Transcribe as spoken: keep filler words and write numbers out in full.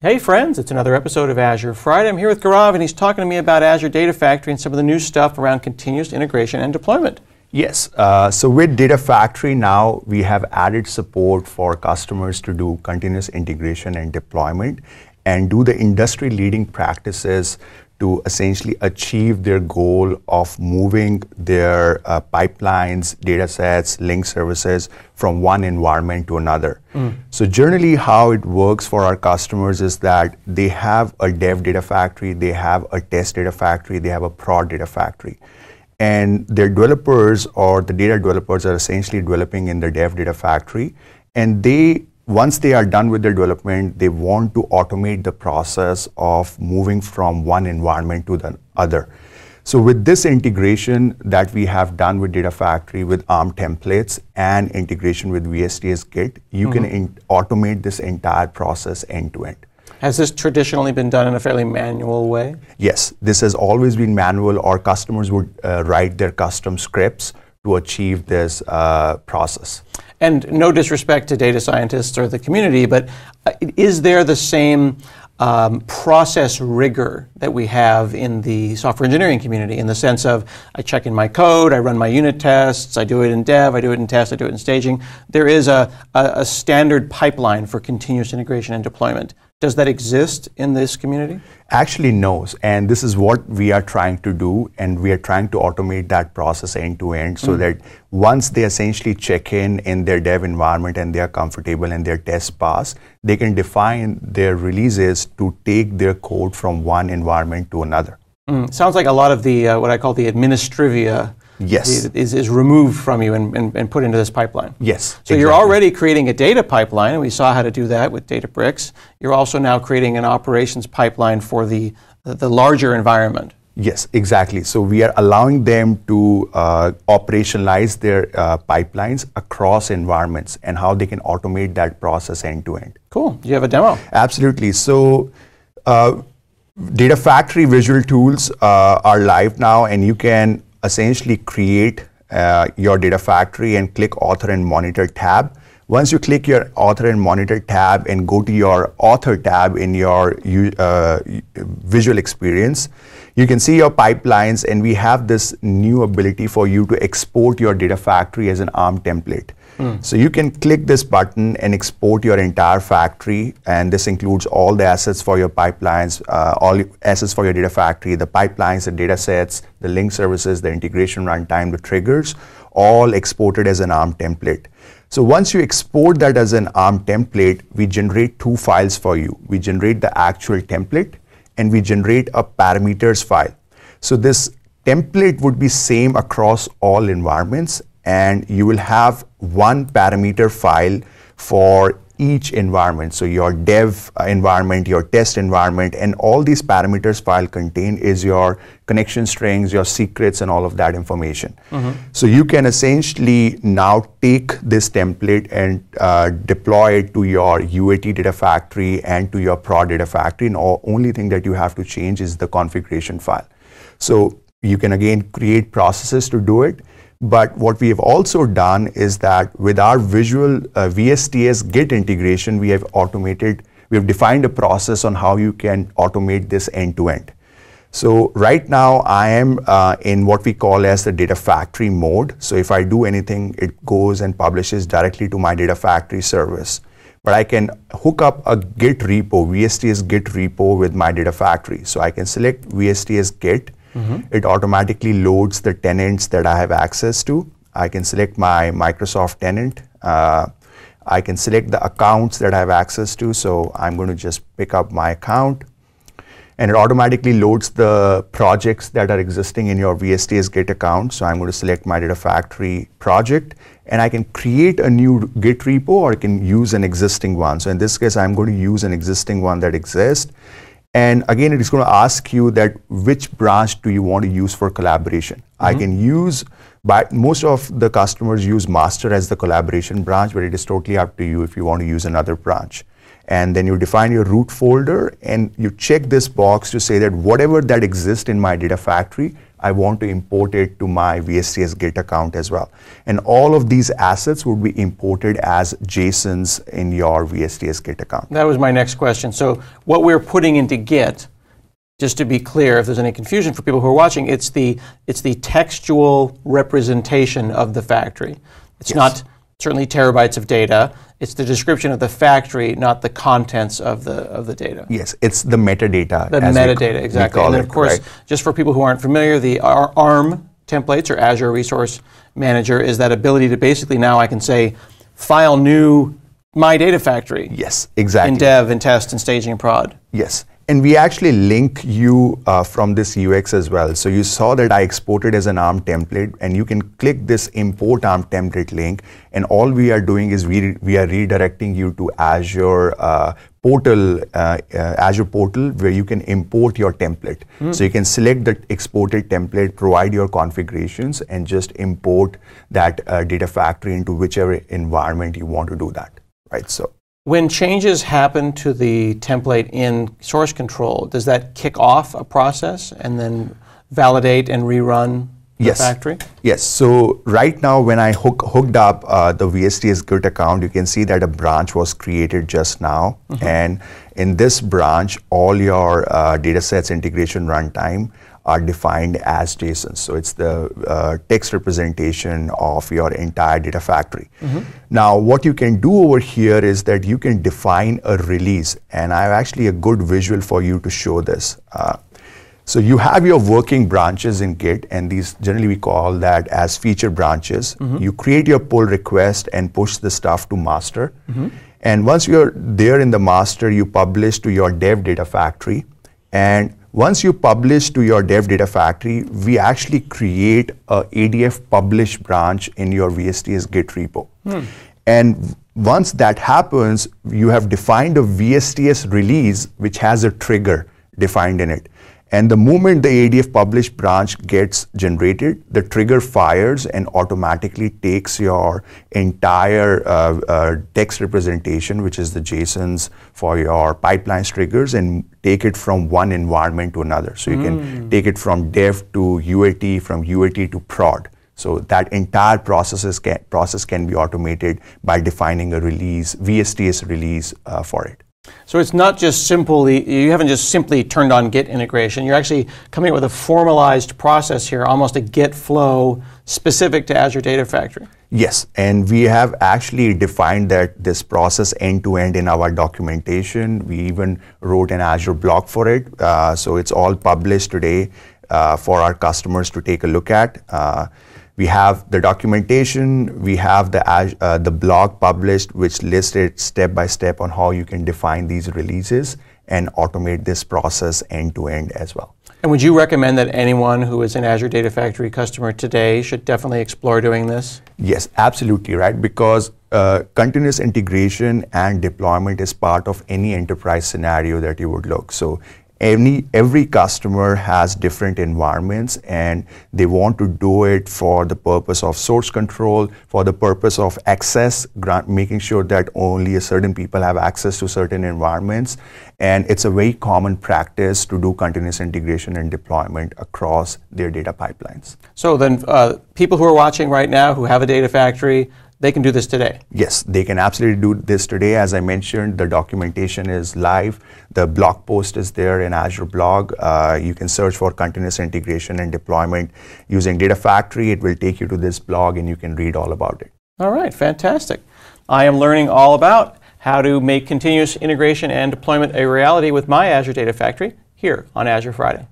Hey friends, it's another episode of Azure Friday. I'm here with Gaurav and he's talking to me about Azure Data Factory and some of the new stuff around continuous integration and deployment. Yes, uh, so with Data Factory now we have added support for customers to do continuous integration and deployment and do the industry leading practices to essentially achieve their goal of moving their uh, pipelines, data sets, link services from one environment to another. Mm. So generally how it works for our customers is that they have a dev data factory, they have a test data factory, they have a prod data factory. And their developers or the data developers are essentially developing in the dev data factory, and they once they are done with their development, they want to automate the process of moving from one environment to the other. So with this integration that we have done with Data Factory with ARM templates and integration with V S T S Git, you mm-hmm. can in automate this entire process end to end. Has this traditionally been done in a fairly manual way? Yes, this has always been manual, or customers would uh, write their custom scripts to achieve this uh, process. And no disrespect to data scientists or the community, but uh, is there the same um, process rigor that we have in the software engineering community, in the sense of I check in my code, I run my unit tests, I do it in dev, I do it in test, I do it in staging. There is a, a, a standard pipeline for continuous integration and deployment. Does that exist in this community? Actually, no. And this is what we are trying to do, and we are trying to automate that process end to end so mm. that once they essentially check in in their dev environment and they are comfortable and their tests pass, they can define their releases to take their code from one environment to another. Mm. Sounds like a lot of the, uh, what I call the administrivia Yes. Is, is removed from you and, and, and put into this pipeline. Yes. So exactly. You're already creating a data pipeline, and we saw how to do that with Databricks. You're also now creating an operations pipeline for the, the larger environment. Yes, exactly. So we are allowing them to uh, operationalize their uh, pipelines across environments and how they can automate that process end to end. Cool. Do you have a demo? Absolutely. So uh, Data Factory visual tools uh, are live now, and you can essentially create uh, your data factory and click author and monitor tab. Once you click your author and monitor tab and go to your author tab in your uh, visual experience, you can see your pipelines, and we have this new ability for you to export your data factory as an ARM template. Mm. So you can click this button and export your entire factory, and this includes all the assets for your pipelines, uh, all assets for your data factory, the pipelines, the data sets, the link services, the integration runtime, the triggers, all exported as an ARM template. So once you export that as an ARM template, we generate two files for you. We generate the actual template, and we generate a parameters file. So this template would be same across all environments, and you will have one parameter file for each environment. So your dev environment, your test environment, and all these parameters file contain is your connection strings, your secrets, and all of that information. Mm-hmm. So you can essentially now take this template and uh, deploy it to your U A T data factory and to your prod data factory, and all, only thing that you have to change is the configuration file. So you can again create processes to do it. But what we have also done is that with our visual uh, V S T S Git integration, we have automated, we have defined a process on how you can automate this end to end. So right now I am uh, in what we call as the data factory mode. So if I do anything, it goes and publishes directly to my data factory service. But I can hook up a Git repo, V S T S Git repo with my data factory. So I can select V S T S Git. Mm-hmm. It automatically loads the tenants that I have access to. I can select my Microsoft tenant. Uh, I can select the accounts that I have access to. So I'm going to just pick up my account, and it automatically loads the projects that are existing in your V S T S Git account. So I'm going to select my data factory project, and I can create a new Git repo, or I can use an existing one. So in this case, I'm going to use an existing one that exists. And again, it is going to ask you that which branch do you want to use for collaboration. Mm-hmm. I can use, but most of the customers use master as the collaboration branch, but it is totally up to you if you want to use another branch. And then you define your root folder, and you check this box to say that whatever that exists in my data factory, I want to import it to my V S T S Git account as well. And all of these assets would be imported as JSONs in your V S T S Git account. That was my next question. So what we're putting into Git, just to be clear, if there's any confusion for people who are watching, it's the, it's the textual representation of the factory. It's yes. not certainly terabytes of data. It's the description of the factory, not the contents of the of the data. Yes, it's the metadata. The metadata, we, exactly. We and then, it, of course, right? just for people who aren't familiar, the ARM templates, or Azure Resource Manager, is that ability to basically now I can say, file new My Data Factory. Yes, exactly. In dev, and test, and staging, and prod. Yes. And we actually link you uh, from this U X as well. So you saw that I exported as an ARM template, and you can click this import ARM template link, and all we are doing is we, we are redirecting you to Azure uh, portal, uh, uh, Azure portal, where you can import your template. Mm. So you can select the exported template, provide your configurations, and just import that uh, data factory into whichever environment you want to do that, right? So. When changes happen to the template in source control, does that kick off a process and then validate and rerun the yes. factory? Yes. So right now, when I hook, hooked up uh, the V S T S Git account, you can see that a branch was created just now. Mm-hmm. And in this branch, all your uh, datasets integration runtime are defined as JSON. So it's the uh, text representation of your entire data factory. Mm-hmm. Now, what you can do over here is that you can define a release, and I have actually a good visual for you to show this. Uh, so you have your working branches in Git, and these generally we call that as feature branches. Mm-hmm. You create your pull request and push the stuff to master. Mm-hmm. And once you're there in the master, you publish to your dev data factory. And once you publish to your dev data factory, we actually create a A D F publish branch in your V S T S Git repo. Hmm. And once that happens, you have defined a V S T S release, which has a trigger defined in it. And the moment the A D F publish branch gets generated, the trigger fires and automatically takes your entire uh, uh, text representation, which is the JSONs for your pipelines triggers, and take it from one environment to another. So you mm. can take it from dev to U A T, from U A T to prod. So that entire processes can, process can be automated by defining a release, V S T S release uh, for it. So it's not just simply, you haven't just simply turned on Git integration, you're actually coming up with a formalized process here, almost a Git flow specific to Azure Data Factory. Yes, and we have actually defined that this process end-to-end in our documentation. We even wrote an Azure blog for it, uh, so it's all published today uh, for our customers to take a look at. Uh, We have the documentation, we have the, uh, the blog published, which lists it step by step on how you can define these releases and automate this process end to end as well. And would you recommend that anyone who is an Azure Data Factory customer today should definitely explore doing this? Yes, absolutely, right? Because uh, continuous integration and deployment is part of any enterprise scenario that you would look. So Any, every customer has different environments, and they want to do it for the purpose of source control, for the purpose of access, grant, making sure that only a certain people have access to certain environments. And it's a very common practice to do continuous integration and deployment across their data pipelines. So then uh, people who are watching right now who have a data factory, they can do this today? Yes, they can absolutely do this today. As I mentioned, the documentation is live. The blog post is there in Azure blog. Uh, you can search for continuous integration and deployment using Data Factory. It will take you to this blog and you can read all about it. All right, fantastic. I am learning all about how to make continuous integration and deployment a reality with my Azure Data Factory here on Azure Friday.